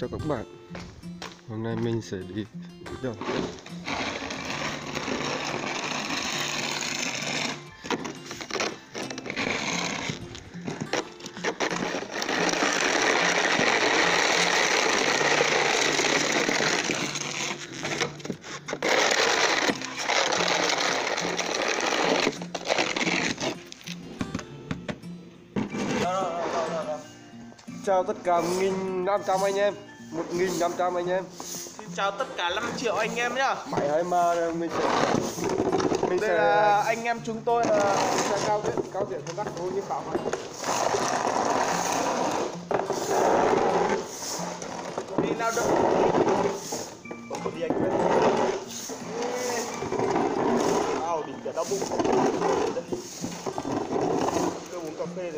chào các bạn. Hôm nay mình sẽ đi đâu? Chào tất cả 1.500 anh em, 1.500 anh em. Xin chào tất cả 5 triệu anh em nhá. Mày ơi mà mình Đây sẽ là anh em chúng tôi là sẽ cao tiện không cắt thôi như bảo này. đi lao động. Đi anh Quyết. Đỉnh cả đau bụng. Tôi uống cà phê rồi.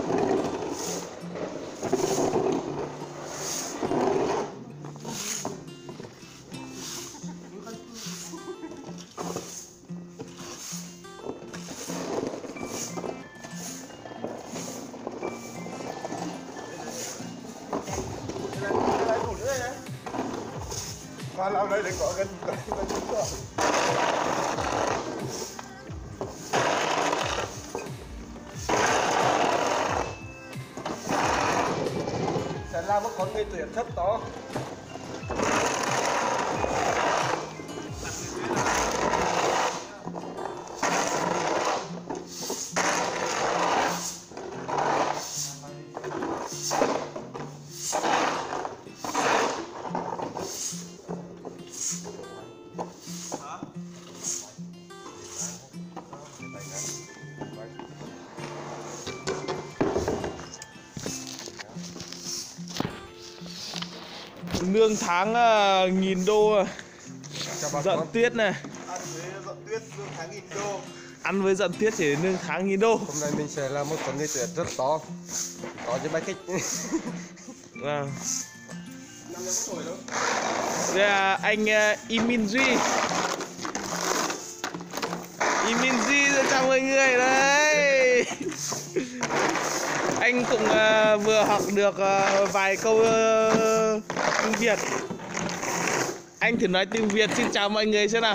Và làm đây để có gần sẽ là một con người tuyển rất to. Lương tháng 1.000 đô giận tuyết này. Ăn với giận tuyết chỉ lương tháng 1.000 đô. Hôm nay mình sẽ là một con người tuyển rất to, có những bài kích. Vâng. Đây là anh Im Min Duy. Im Min Duy, chào mọi người đấy. Anh cũng vừa học được vài câu tiếng Việt. Anh thử nói tiếng Việt xin chào mọi người xem nào.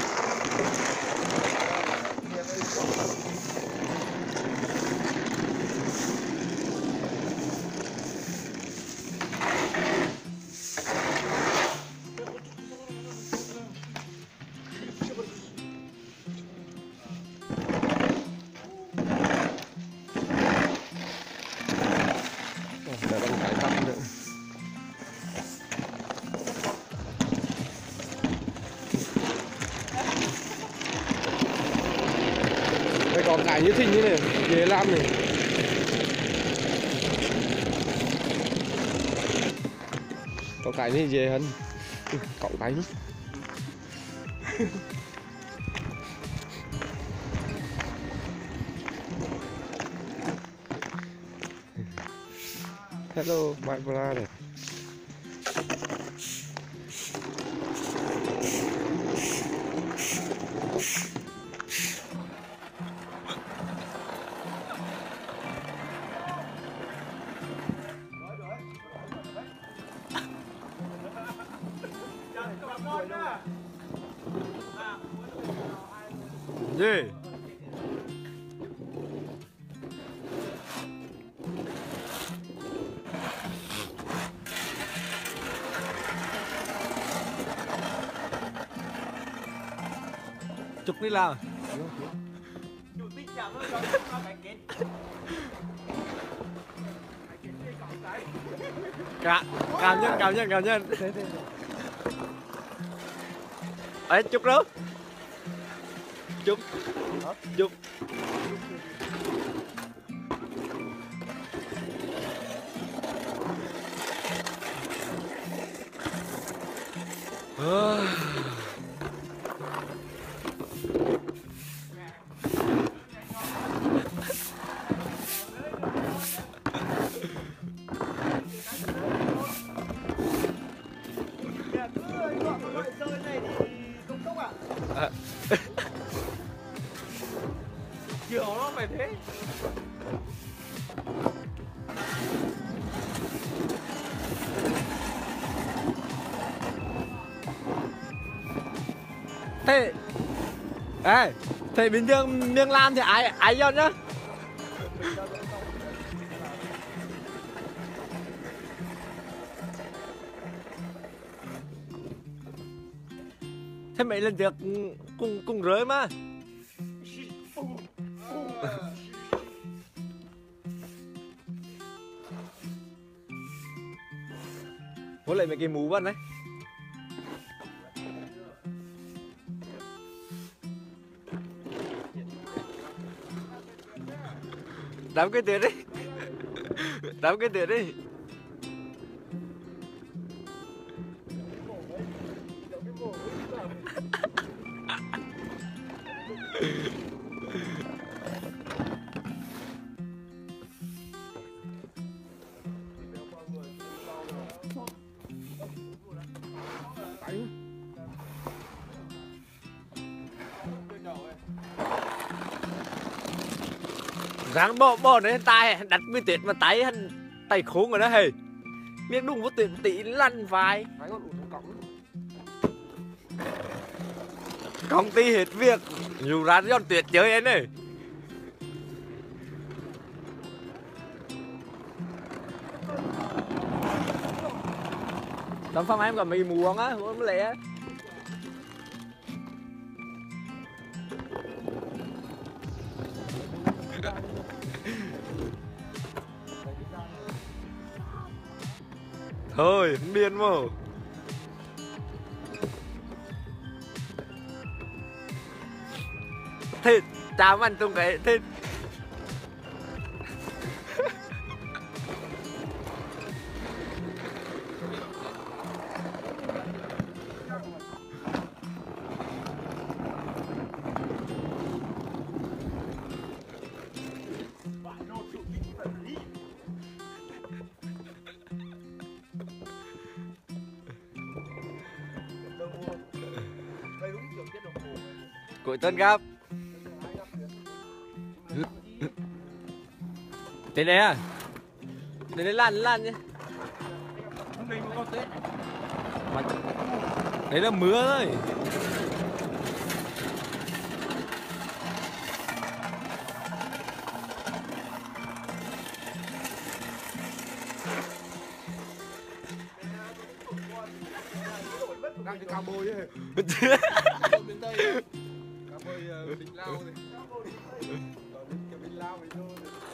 Đây còn cái như thinh như này, dễ làm này. Có cái này dễ hơn. Cọng cái. Hello, my brother. Gì? Chụp đi làm. Chủ tịch chào nó cho cái kết. Cảm nhận. Ấy chụp đó. Chụp. Kiểu nó phải thế. thế ê thì bình thường miếng làm thì ai dọn nhá. Thế mấy lần việc cùng rơi mà. Muốn lại mấy cái mũ bẩn đấy. Đám cái tiền đi. Đám cái tiền đi. Ráng bỏ đến tay đặt nguyên tiết mà tay khốn rồi đó hề. Miếng đùng có tiền tí lăn vai. Công ty hết việc dù ra dọn tuyệt chơi em ơi. Tấm phong em còn mì muống á, không lẽ. Thôi, không điên mà. Thịt, chào anh tung cái thịt. Cuối tuần gặp. Thế này à? Thế này lan nhé. Đấy là mưa thôi. Đang cái cà bôi ấy. Bên Tây. Cà bôi Bình Lao này. Bình Lao này thôi.